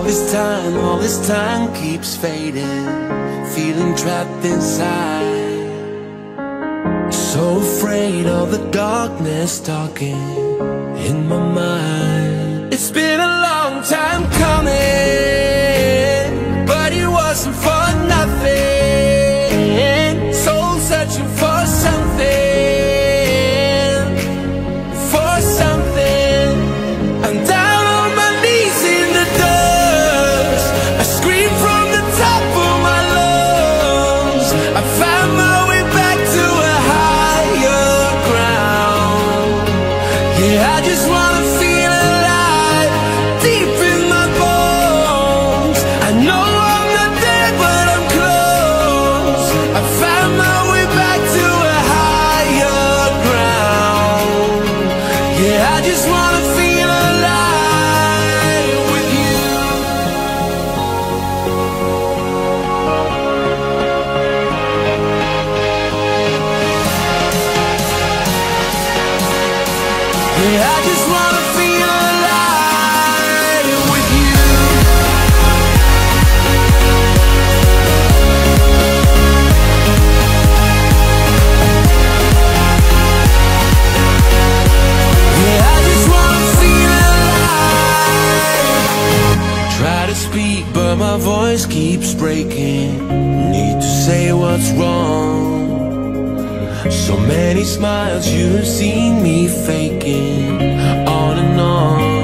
All this time keeps fading, feeling trapped inside. So afraid of the darkness talking in my mind. It's been a long time coming, but it wasn't for nothing. Soul searching for something, for something. I'm down on my knees in the dust. I scream from the top of my lungs. I found my way back to a higher ground. Yeah, I just wanna feel alive, deep in my bones. I know I'm not there, but I'm close. I found my way back to a higher ground. Yeah, I just wanna feel alive with you. Yeah, I just wanna feel alive with you. Yeah, I just wanna feel alive. Try to speak, but my voice keeps breaking. Need to say what's wrong. So many smiles you've seen me faking, on and on.